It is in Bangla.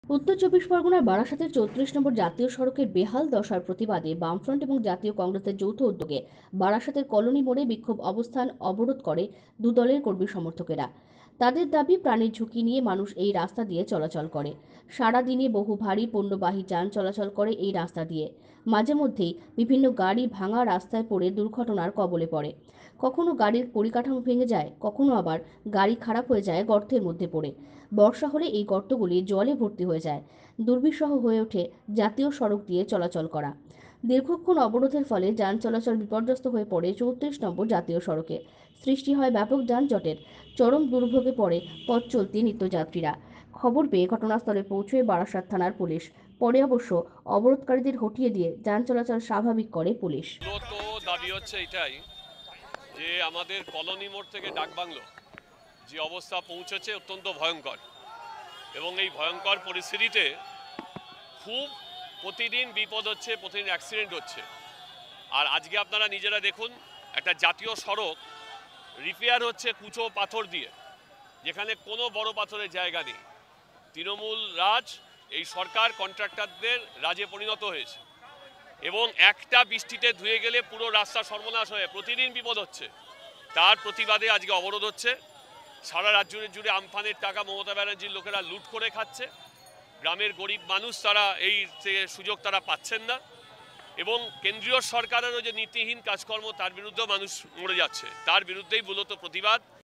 উত্তর চব্বিশ পরগনার বারাসাতের 34 নম্বর জাতীয় সড়কের বেহাল দশার প্রতিবাদে বামফ্রন্ট এবং জাতীয় কংগ্রেসের যৌথ উদ্যোগে বারাসাতের কলোনি মোড়ে বিক্ষোভ অবস্থান অবরোধ করে দু দলের কর্মী সমর্থকেরা। তাদের দাবি, প্রাণের ঝুঁকি নিয়ে মানুষ এই রাস্তা দিয়ে চলাচল করে। সারাদিনে বহু ভারী পণ্যবাহী যান চলাচল করে এই রাস্তা দিয়ে। মাঝে মধ্যেই বিভিন্ন গাড়ি ভাঙা রাস্তায় পড়ে দুর্ঘটনার কবলে পড়ে। কখনো গাড়ির পরিকাঠামো ভেঙে যায়, কখনো আবার গাড়ি খারাপ হয়ে যায় গর্তের মধ্যে পড়ে। বর্ষা হলে এই গর্তগুলি জলে ভর্তি হয়ে যায়। দুর্বিষহ হয়ে ওঠে জাতীয় সড়ক দিয়ে চলাচল করা। দীর্ঘক্ষণ অবরোধের ফলে যান চলাচল বিপর্যস্ত হয়ে পড়ে 34 নম্বর জাতীয় সড়কে। সৃষ্টি হয় ব্যাপক যানজটের। চরম দুর্ভোগে পড়ে পথ চলতি নিত্যযাত্রীরা। খবর পেয়ে ঘটনাস্থলে পৌঁছয় বারাসাত থানার পুলিশ। পরে অবশ্য অবরোধকারীদের হটিয়ে দিয়ে যান চলাচল স্বাভাবিক করে পুলিশ। মূলত দাবি হচ্ছে এটাই যে আমাদের কলোনি মোড় থেকে ডাকবাংলো যে অবস্থা পৌঁছেছে অত্যন্ত ভয়ঙ্কর, এবং এই ভয়ঙ্কর পরিস্থিতিতে খুব প্রতিদিন বিপদ হচ্ছে, প্রতিদিন অ্যাক্সিডেন্ট হচ্ছে। আর আজকে আপনারা নিজেরা দেখুন, একটা জাতীয় সড়ক রিপেয়ার হচ্ছে কুচো পাথর দিয়ে, যেখানে কোনো বড় পাথরের জায়গা নেই। তৃণমূল রাজ, এই সরকার কন্ট্রাক্টরদের রাজে পরিণত হয়েছে, এবং একটা বৃষ্টিতে ধুয়ে গেলে পুরো রাস্তা সর্বনাশ হয়ে প্রতিদিন বিপদ হচ্ছে। তার প্রতিবাদে আজকে অবরোধ হচ্ছে। সারা রাজ্য জুড়ে আমফানের টাকা মমতা ব্যানার্জির লোকেরা লুট করে খাচ্ছে। গ্রামের গরিব মানুষ তারা এই সুযোগ তারা পাচ্ছেন না, এবং কেন্দ্রীয় সরকারেরও যে নীতিহীন কাজকর্ম তার বিরুদ্ধেও মানুষ মরে যাচ্ছে। তার বিরুদ্ধেই মূলত প্রতিবাদ।